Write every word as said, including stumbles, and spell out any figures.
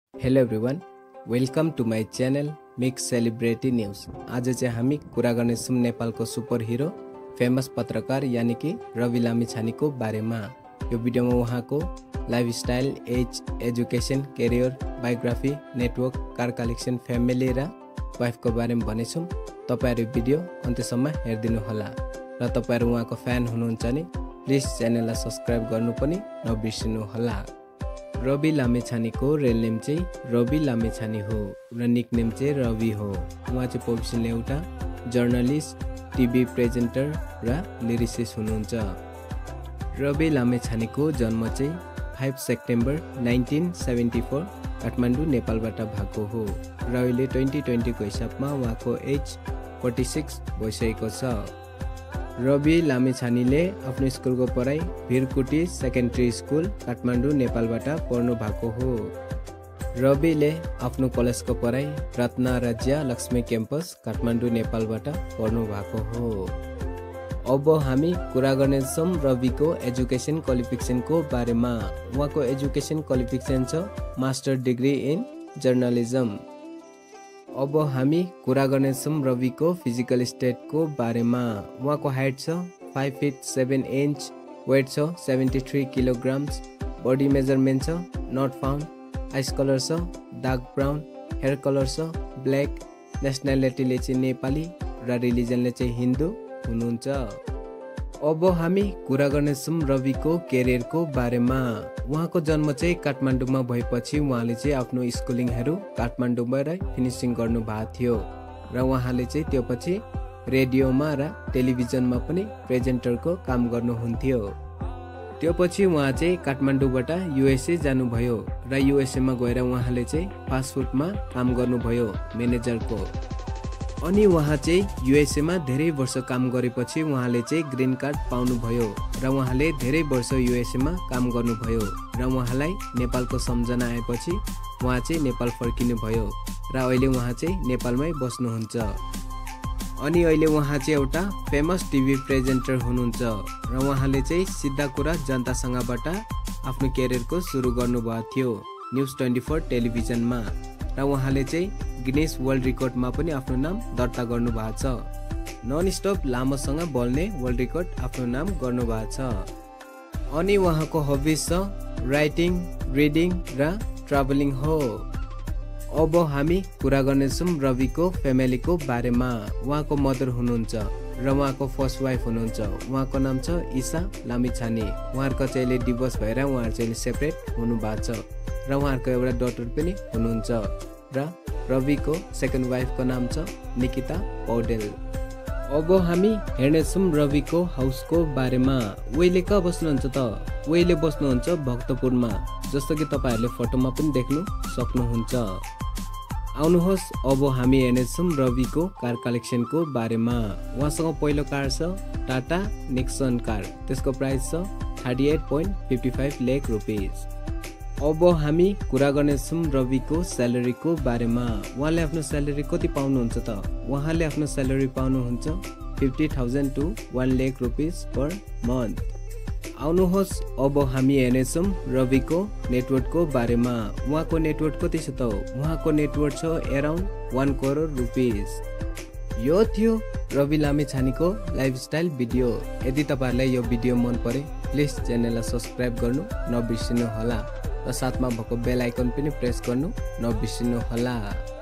Hello everyone, welcome to my channel mix celebrity news. आज चाहिँ हामी कुरा गर्नेछौँ नेपालको सुपर हिरो फेमस पत्रकार यानि कि रवि लामिछानेको बारेमा। यो भिडियोमा उहाँको lifestyle, age, education, career, biography, network, car collection, family र वाइफको बारेमा भनेछौँ। तपाईहरु भिडियो अन्त्यसम्म हेर्दिनु होला र तपाईहरु उहाँको फ्यान हुनुहुन्छ भने प्लिज च्यानललाई सब्स्क्राइब गर्नु पनि नबिर्सिनु होला। रवि लामिछानेको रियल नेम चाहिँ रवि लामिछाने हो र निकनेम चाहिँ रवि हो। उहाँ चाहिँ प्रोफेसनल एउटा जर्नलिस्ट, टिभी प्रेजेन्टर र लिरिसिस्ट हुनुहुन्छ। रवि लामिछानेको जन्म चाहिँ पाँच September nineteen seventy four Kathmandu नेपालबाट भएको हो र अहिले ट्वेन्टी ट्वेन्टीको हिसाबमा उहाँको एज फोर्टी सिक्स भइसकेको छ। रवि लामिछानेले आफ्नो स्कुलको पढाइ भिरकुटी सेकेन्ड्री स्कुल काठमाडौँ नेपालबाट पढ्नु भएको हो। रविले आफ्नो कलेजको पढाइ रत्न राज्य लक्ष्मी क्याम्पस काठमाडौँ नेपालबाट पढ्नु भएको हो। अब हामी कुरा गर्नेछौँ रविको एजुकेसन क्वालिफिकेसनको बारेमा। उहाँको एजुकेसन क्वालिफिकेसन छ मास्टर डिग्री इन जर्नलिज्म। अब हामी कुरा गर्नेछौँ रविको फिजिकल स्टेटको बारेमा। उहाँको हाइट छ five feet seven inch, weight छ seventy three kilograms, body measurement छ नट फाउन्ड, आइस कलर छ डार्क ब्राउन, हेयर कलर छ ब्ल्याक, नेसनालिटीले चाहिँ नेपाली र रिलिजनले चाहिँ हिन्दू हुनुहुन्छ। अब हामी कुरा गर्नेछौँ रविको करियरको बारेमा। उहाँको जन्म चाहिँ काठमाडौँमा भएपछि उहाँले चाहिँ आफ्नो स्कुलिङहरू काठमाडौँबाट फिनिसिङ गर्नु भएको थियो र उहाँले चाहिँ त्यो पछि रेडियोमा र टेलिभिजनमा पनि प्रेजेन्टरको काम गर्नुहुन्थ्यो। त्यो पछि उहाँ चाहिँ काठमाडौँबाट युएसए जानुभयो र युएसएमा गएर उहाँले चाहिँ फास्ट फुडमा काम गर्नुभयो म्यानेजरको। अनि उहाँ चाहिँ युएसएमा धेरै वर्ष काम गरेपछि उहाँले चाहिँ ग्रिन कार्ड पाउनुभयो र उहाँले धेरै वर्ष युएसएमा काम गर्नुभयो र उहाँलाई नेपालको सम्झना आएपछि उहाँ चाहिँ नेपाल फर्किनु भयो र अहिले उहाँ चाहिँ नेपालमै बस्नुहुन्छ। अनि अहिले उहाँ चाहिँ एउटा फेमस टिभी प्रेजेन्टर हुनुहुन्छ र उहाँले चाहिँ सिधा कुरा जनतासँगबाट आफ्नो करियरको सुरु गर्नुभएको थियो न्युज ट्वेन्टी फोर टेलिभिजनमा र उहाँले चाहिँ गिनेस वर्ल्ड रेकर्डमा पनि आफ्नो नाम दर्ता गर्नु भएको छ। नन स्टप लामोसँग बोल्ने वर्ल्ड रेकर्ड आफ्नो नाम गर्नु भएको छ। अनि उहाँको हबिज छ राइटिङ, रिडिङ र ट्राभलिङ हो। अब हामी कुरा गर्नेछौँ रविको फ्यामिलीको बारेमा। उहाँको मदर हुनुहुन्छ र उहाँको फर्स्ट वाइफ हुनुहुन्छ। उहाँको नाम छ ईशा लामिछाने। उहाँहरूको चाहिँ अहिले डिभोर्स भएर उहाँहरू चाहिँ सेपरेट हुनुभएको छ र उहाँहरूको एउटा डटर पनि हुनुहुन्छ र रविको सेकेन्ड वाइफको नाम छ निकिता पौडेल। अब हामी हेर्नेछौँ रविको हाउसको बारेमा। उहिले कहाँ बस्नुहुन्छ त? उहिले बस्नुहुन्छ भक्तपुरमा, जस्तो कि तपाईँहरूले फोटोमा पनि देख्नु सक्नुहुन्छ। आउनुहोस् अब हामी हेर्नेछौँ रविको कार कलेक्सनको बारेमा। उहाँसँग पहिलो कार छ टाटा नेक्सन कार, त्यसको प्राइस छ thirty eight point fifty five lakh rupees. अब हामी कुरा गर्नेछौँ रविको स्यालेरीको बारेमा। उहाँले आफ्नो स्यालेरी कति पाउनुहुन्छ त? उहाँले आफ्नो स्यालेरी पाउनुहुन्छ fifty thousand to one lakh rupees per month. आउनुहोस् अब हामी हेर्नेछौँ रविको नेटवर्कको बारेमा। उहाँको नेटवर्क कति छ त? उहाँको नेटवर्क छ एराउन्ड वान करोड रुपिस। यो थियो रवि लामिछानेको लाइफस्टाइल भिडियो। यदि तपाईँहरूलाई यो भिडियो मन परे प्लिज च्यानललाई सब्स्क्राइब गर्नु नबिर्सिनु होला र साथमा भएको बेल आइकन पनि प्रेस गर्नु नबिर्सिनु होला।